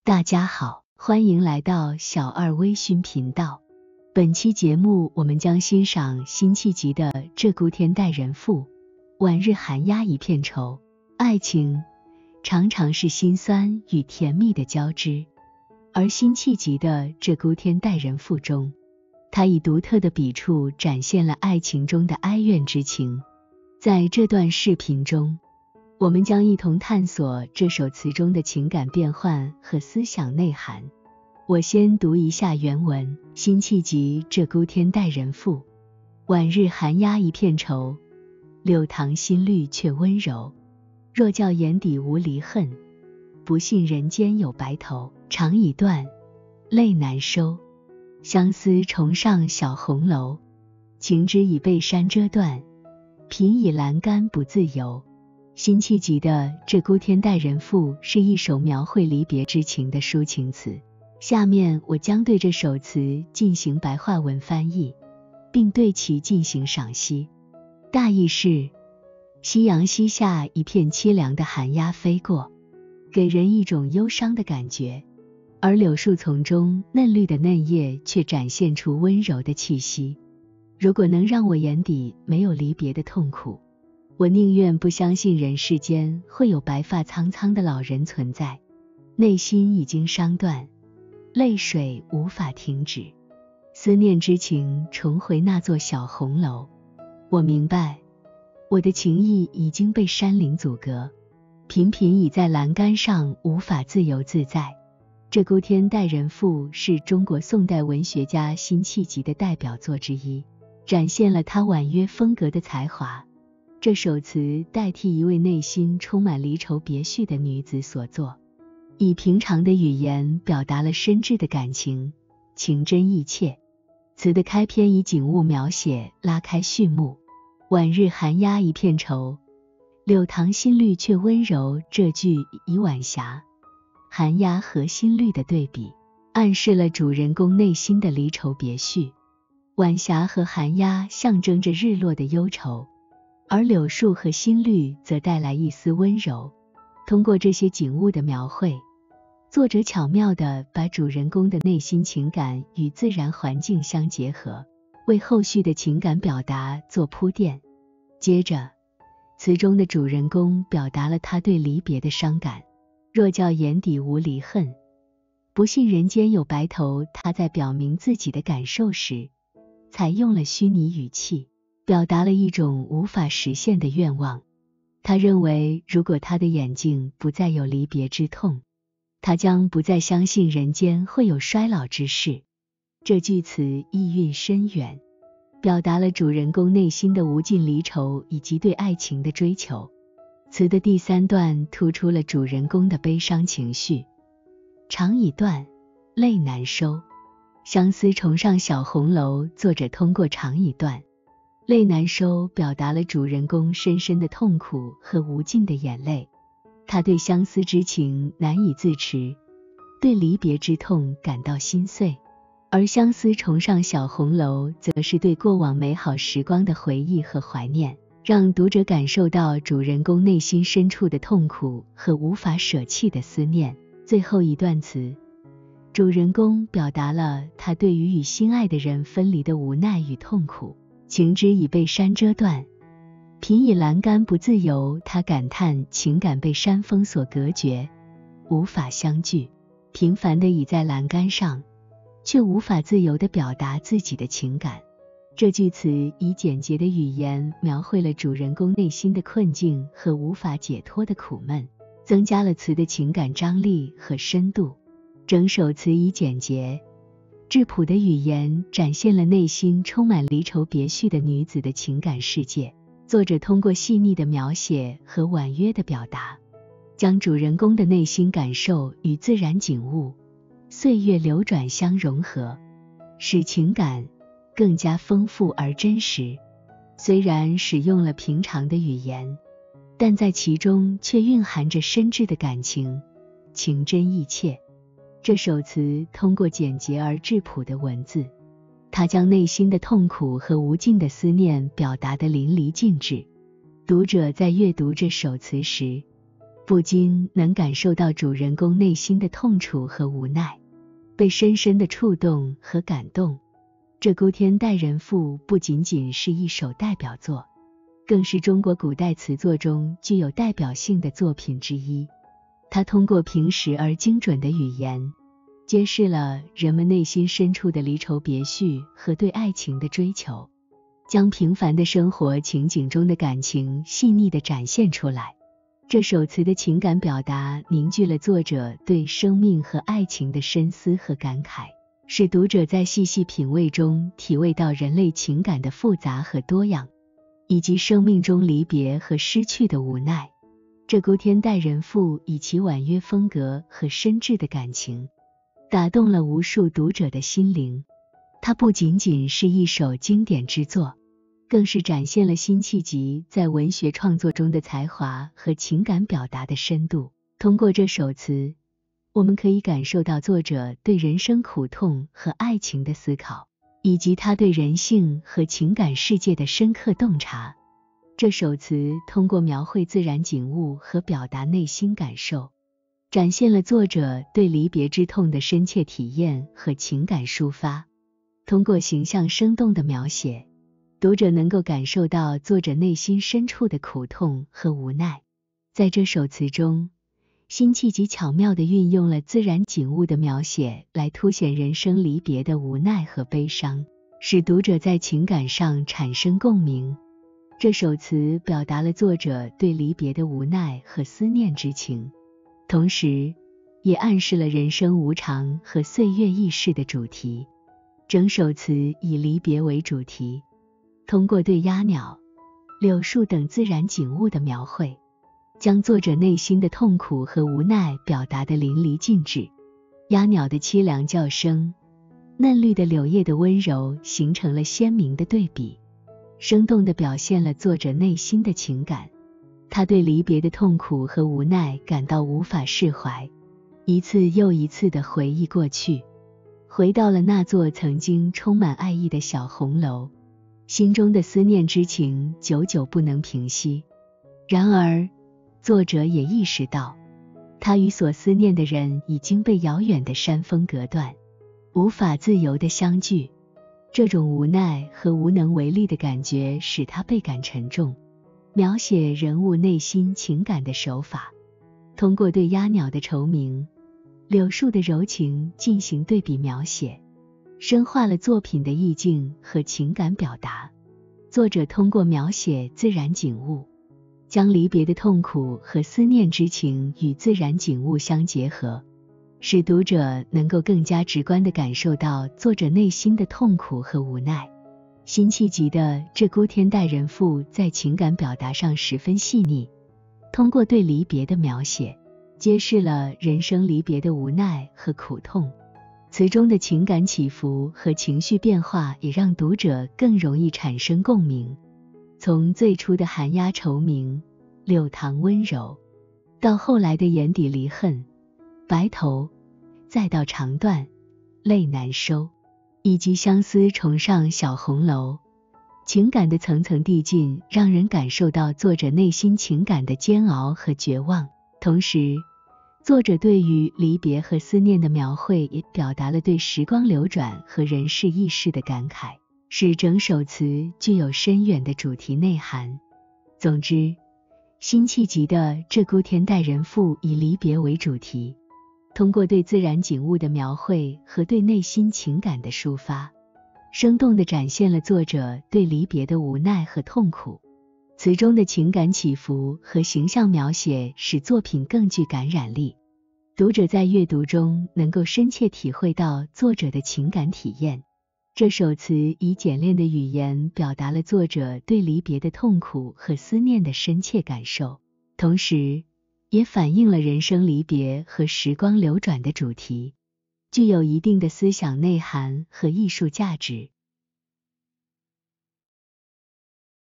大家好，欢迎来到小二微醺频道。本期节目我们将欣赏辛弃疾的《鹧鸪天待人妇》。晚日寒鸦一片愁，爱情常常是辛酸与甜蜜的交织，而辛弃疾的《鹧鸪天待人妇》中，他以独特的笔触展现了爱情中的哀怨之情。在这段视频中，我们将一同探索这首词中的情感变换和思想内涵。我先读一下原文：辛弃疾《鹧鸪天待人妇》。晚日寒鸦一片愁，柳塘新绿却温柔。若教眼底无离恨，不信人间有白头。肠已断，泪难收，相思重上小红楼。情枝已被山遮断，颦已阑干不自由。辛弃疾的《鹧鸪天待人妇》是一首描绘离别之情的抒情词。下面我将对这首词进行白话文翻译，并对其进行赏析。大意是：夕阳西下，一片凄凉的寒鸦飞过，给人一种忧伤的感觉，而柳树丛中嫩绿的嫩叶却展现出温柔的气息。如果能让我眼底没有离别的痛苦，我宁愿不相信人世间会有白发苍苍的老人存在。内心已经伤断，泪水无法停止，思念之情重回那座小红楼。我明白，我的情意已经被山林阻隔，频频倚在栏杆上，无法自由自在。《鹧鸪天待人妇》是中国宋代文学家辛弃疾的代表作之一，展现了他婉约风格的才华。这首词代替一位内心充满离愁别绪的女子所作，以平常的语言表达了深挚的感情，情真意切。词的开篇以景物描写拉开序幕，晚日寒鸦一片愁，柳塘新绿却温柔。这句以晚霞、寒鸦和新绿的对比，暗示了主人公内心的离愁别绪。晚霞和寒鸦象征着日落的忧愁，而柳树和新绿则带来一丝温柔。通过这些景物的描绘，作者巧妙地把主人公的内心情感与自然环境相结合，为后续的情感表达做铺垫。接着，词中的主人公表达了他对离别的伤感。若教眼底无离恨，不信人间有白头。他在表明自己的感受时，采用了虚拟语气，表达了一种无法实现的愿望。他认为，如果他的眼睛不再有离别之痛，他将不再相信人间会有衰老之事。这句词意蕴深远，表达了主人公内心的无尽离愁以及对爱情的追求。词的第三段突出了主人公的悲伤情绪。肠已断，泪难收，相思重上小红楼。作者通过肠已断，泪难收表达了主人公深深的痛苦和无尽的眼泪。他对相思之情难以自持，对离别之痛感到心碎。而相思重上小红楼则是对过往美好时光的回忆和怀念，让读者感受到主人公内心深处的痛苦和无法舍弃的思念。最后一段词，主人公表达了他对于与心爱的人分离的无奈与痛苦。情枝已被山遮断，颦已阑干不自由。他感叹情感被山峰所隔绝，无法相聚，平凡地倚在栏杆上，却无法自由地表达自己的情感。这句词以简洁的语言描绘了主人公内心的困境和无法解脱的苦闷，增加了词的情感张力和深度。整首词以简洁、质朴的语言展现了内心充满离愁别绪的女子的情感世界。作者通过细腻的描写和婉约的表达，将主人公的内心感受与自然景物、岁月流转相融合，使情感更加丰富而真实。虽然使用了平常的语言，但在其中却蕴含着深挚的感情，情真意切。这首词通过简洁而质朴的文字，它将内心的痛苦和无尽的思念表达得淋漓尽致。读者在阅读这首词时， 不禁能感受到主人公内心的痛楚和无奈，被深深的触动和感动。鹧鸪天待人赋不仅仅是一首代表作，更是中国古代词作中具有代表性的作品之一。它通过平实而精准的语言，揭示了人们内心深处的离愁别绪和对爱情的追求，将平凡的生活情景中的感情细腻地展现出来。这首词的情感表达凝聚了作者对生命和爱情的深思和感慨，使读者在细细品味中体味到人类情感的复杂和多样，以及生命中离别和失去的无奈。鹧鸪天待人赋以其婉约风格和深挚的感情，打动了无数读者的心灵。它不仅仅是一首经典之作，更是展现了辛弃疾在文学创作中的才华和情感表达的深度。通过这首词，我们可以感受到作者对人生苦痛和爱情的思考，以及他对人性和情感世界的深刻洞察。这首词通过描绘自然景物和表达内心感受，展现了作者对离别之痛的深切体验和情感抒发。通过形象生动的描写，读者能够感受到作者内心深处的苦痛和无奈。在这首词中，辛弃疾巧妙地运用了自然景物的描写来凸显人生离别的无奈和悲伤，使读者在情感上产生共鸣。这首词表达了作者对离别的无奈和思念之情，同时也暗示了人生无常和岁月易逝的主题。整首词以离别为主题，通过对鸦鸟、柳树等自然景物的描绘，将作者内心的痛苦和无奈表达得淋漓尽致。鸦鸟的凄凉叫声，嫩绿的柳叶的温柔形成了鲜明的对比，生动地表现了作者内心的情感。他对离别的痛苦和无奈感到无法释怀，一次又一次地回忆过去，回到了那座曾经充满爱意的小红楼，心中的思念之情久久不能平息。然而，作者也意识到，他与所思念的人已经被遥远的山峰隔断，无法自由地相聚。这种无奈和无能为力的感觉使他倍感沉重。描写人物内心情感的手法，通过对鸦鸟的愁鸣、柳树的柔情进行对比描写，深化了作品的意境和情感表达。作者通过描写自然景物，将离别的痛苦和思念之情与自然景物相结合，使读者能够更加直观地感受到作者内心的痛苦和无奈。辛弃疾的《鹧鸪天待人赋》在情感表达上十分细腻，通过对离别的描写，揭示了人生离别的无奈和苦痛。词中的情感起伏和情绪变化也让读者更容易产生共鸣。从最初的寒鸦愁鸣、柳塘温柔，到后来的眼底离恨、白头，再到肠断、泪难收，以及相思重上小红楼，情感的层层递进让人感受到作者内心情感的煎熬和绝望。同时，作者对于离别和思念的描绘也表达了对时光流转和人世易逝的感慨，使整首词具有深远的主题内涵。总之，辛弃疾的《鹧鸪天待人赋》以离别为主题，通过对自然景物的描绘和对内心情感的抒发，生动地展现了作者对离别的无奈和痛苦。词中的情感起伏和形象描写使作品更具感染力，读者在阅读中能够深切体会到作者的情感体验。这首词以简练的语言表达了作者对离别的痛苦和思念的深切感受，同时也反映了人生离别和时光流转的主题，具有一定的思想内涵和艺术价值。